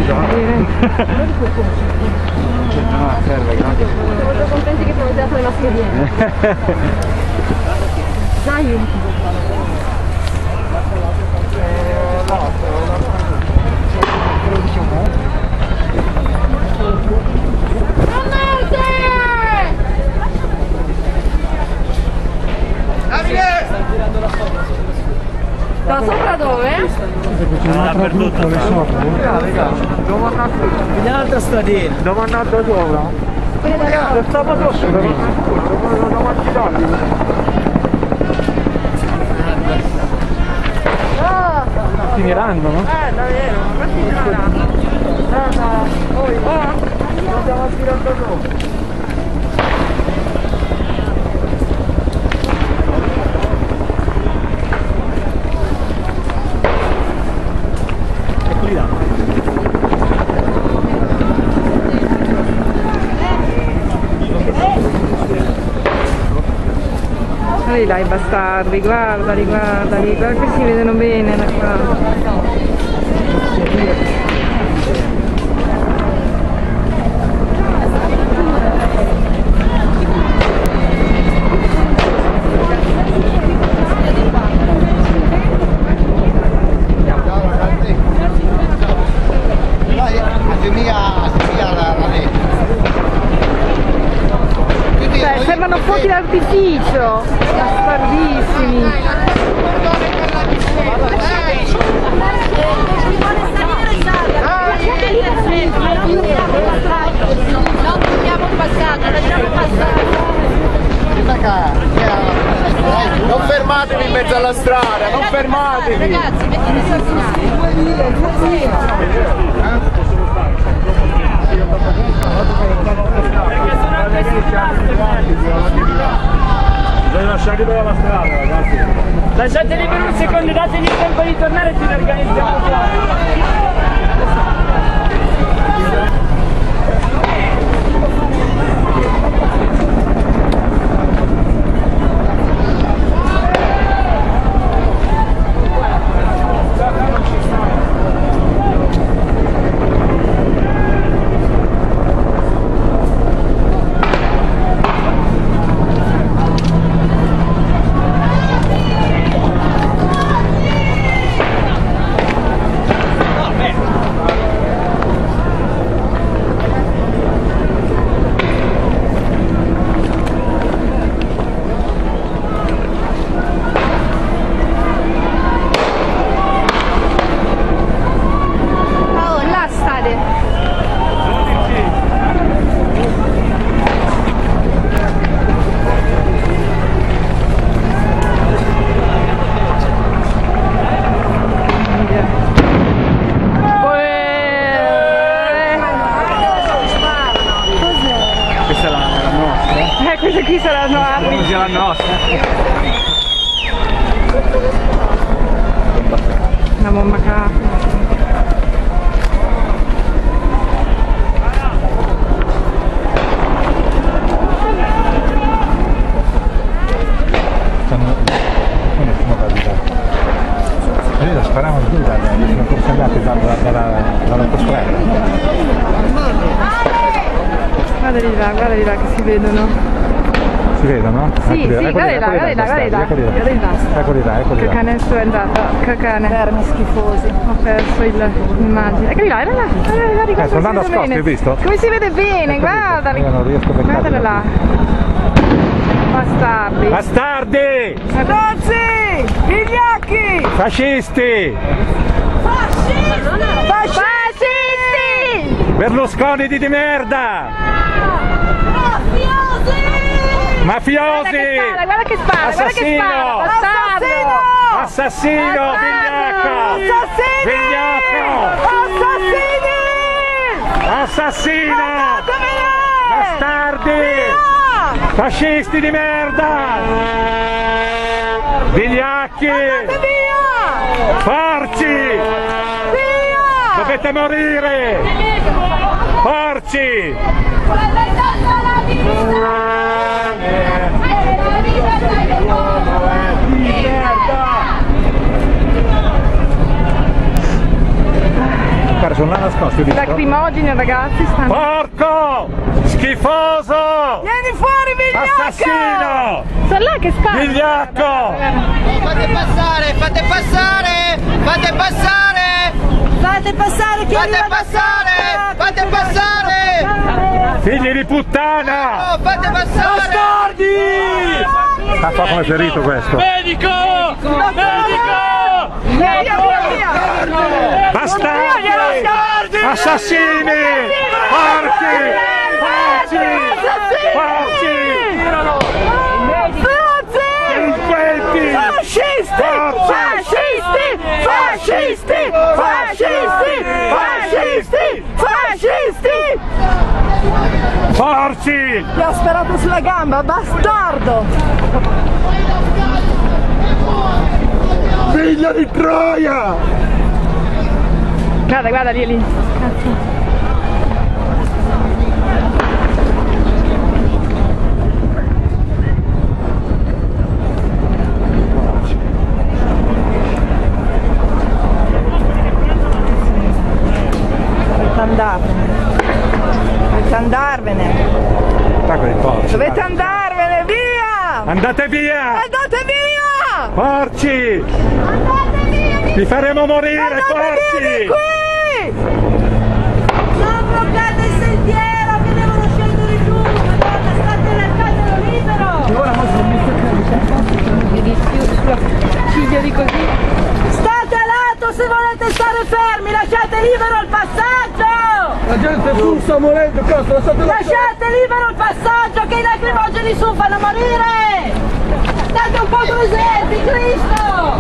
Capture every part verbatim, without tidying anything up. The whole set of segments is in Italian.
No, serve, grazie. Siamo molto contenti che abbiamo usato le mascherine. Dai! Da sopra dove? Dappertutto le sopra. Dove andate? Un'altra stradina. Dove andate sopra? Lo stavo addosso però. Davanti darli. Finiranno, no? Eh, davvero, ma finiranno. No, no, poi, oh, Stiamo tirando sopra. Guardali là i bastardi, guardali, guardali, guarda che si vedono bene da qua. Cioè, sembrano fuochi d'artificio, bastardissimi. Non dobbiamo passare, lasciamo passare. Non fermatevi in mezzo alla strada, non fermatevi! Ragazzi, mettete ordinari. Bisogna lasciarli per la strada, ragazzi. Lasciateli per un secondo, dategli il tempo di tornare e ci organizziamo qua. Queste qui saranno armi. La nostra. Una bomba carta. Lì sparavano giù, sono consegati dall'autostrada. Guardali là, guardali là che si vedono. Si vedono? Sì, sì, guardali là, guardali là, guardali là, guardali là. Eccoli là, eccoli Che là. cane è entrato, che cane. Vermi schifosi. Ho perso l'immagine. Eccoli là, guardali là, guardali là, Eh, come sono si andando vede nascosti, bene. hai visto? Come si vede bene, guardali. Io non riesco a beccarli. Guardala là. Bastardi. Bastardi! Ragazzi! Vigliacchi! Fascisti! Fascisti! Berlusconi di, di merda! Mafiosi! Mafiosi! Guarda che spara, guarda che spara, guarda che spara! Bastardo! Assassino! Vigliacco! Assassini! Vigliacco! Assassini! Assassino! Bastardi! Fascisti di merda! Vigliacchi! Porci! Dovete morire! Porci! Guarda, sono là nascosti. Lacrimogeni ragazzi stanno. Porco! Schifoso! Vieni fuori, vigliacco! Assassino! Sono là che spara! Vigliacco! Fate passare, fate passare, fate passare! Fate passare chi Fate passare! Fate passare! Figli di puttana! Oh, fate passare! Bastardi! Ah, fa come ferito questo. Medico! Medico! Via, via, via! Bastardi! Assassini! Porci! Porci! Porci! Delinquenti! Fascisti! Fascisti! Fascisti! Fascisti! Fascisti! Fascisti! Porci! Ti ha sparato sulla gamba, bastardo! Figlio di Troia! Guarda, guarda lì, lì. Cazzo. Dovete andarvene. Dovete andarvene. Attacco di porci! Dovete andarvene, via! Andate via! Andate via! Porci! Andate via! Vi faremo morire, Andate porci! via di qui! Non bloccate il sentiero che devono scendere giù! Madonna, state lasciatelo libero! Figlio di così. State a lato se volete stare fermi! Lasciate libero il passaggio! La gente su sta morendo, cazzo, lasciate Lasciate libero il passaggio che i lacrimogeni su fanno morire! State un po' presenti, Cristo!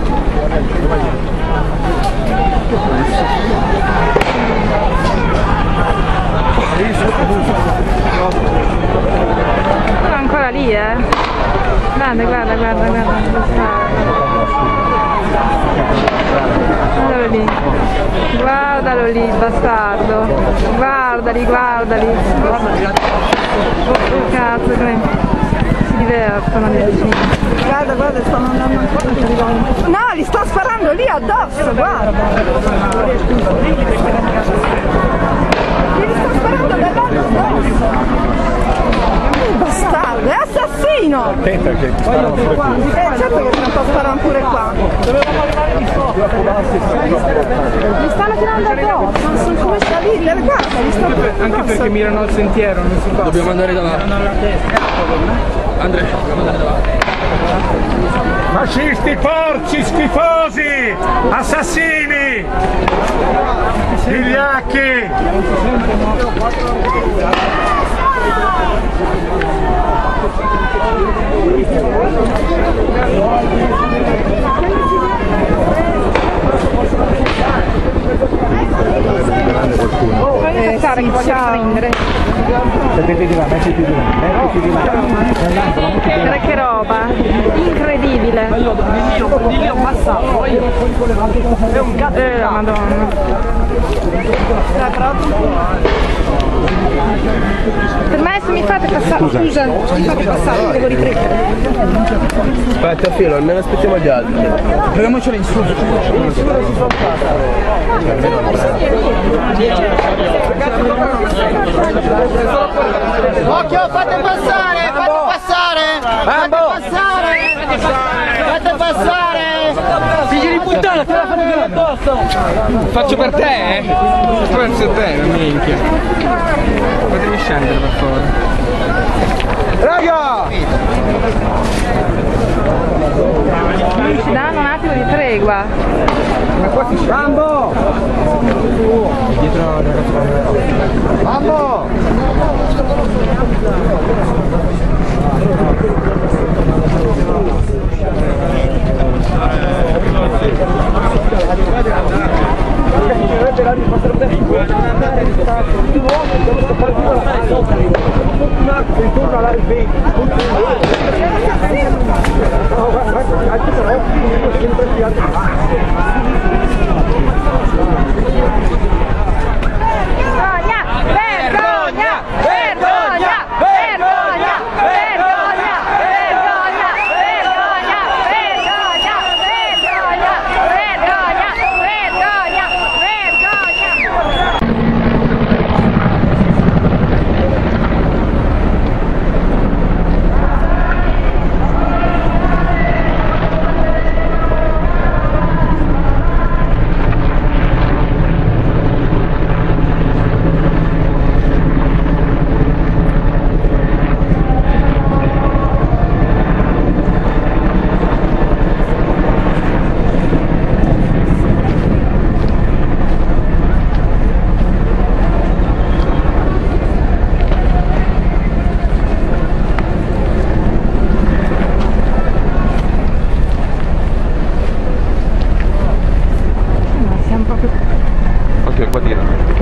Sono ancora lì, eh? Guarda, guarda, guarda, guarda. Guardalo lì. Guardalo lì, il bastardo. Guardali, guardali. Oh, cazzo, come si divertono lì vicini. Guarda, guarda, stanno andando ancora. No, li sta sparando lì addosso, guarda. Li sta sparando da lato addosso. Bastardo, è assassino! Attenta che sparano pure qui. Eh, certo che non sparano pure qua. Mi stanno tirando addosso, non so come salire, ragazzi, mi stanno tirando Anche perché mirano al sentiero, non si fa. Dobbiamo andare davanti. Andrea, dobbiamo andare davanti. Fascisti, porci, schifosi! Assassini! Vigliacchi! Puoi passare che voglio riprendere. Mettiti di là, mettiti di là, mettiti di là. Guarda che roba, incredibile. Di lì ho passato, è un cazzo. Eh, la madonna. Per me se mi fate passare, scusa, se mi fate passare, devo riprendere. Aspetta, filo, almeno aspettiamo gli altri. Proviamocelo in su. Occhio, fate passare, fate passare! Fate passare! Fate passare! Figli di puttana, te la fate addosso! Faccio per te, eh? Faccio per te, minchia. Fatemi scendere per favore. Raga! Ci danno un attimo di tregua. Rambo! Dietro Mambo! intorno all'area venti. Vergogna! Vergogna! Vergogna! Vergogna! Vergogna! Vergogna! Vergogna! Vergogna! Vergogna! Vergogna! Vergogna! qua dietro.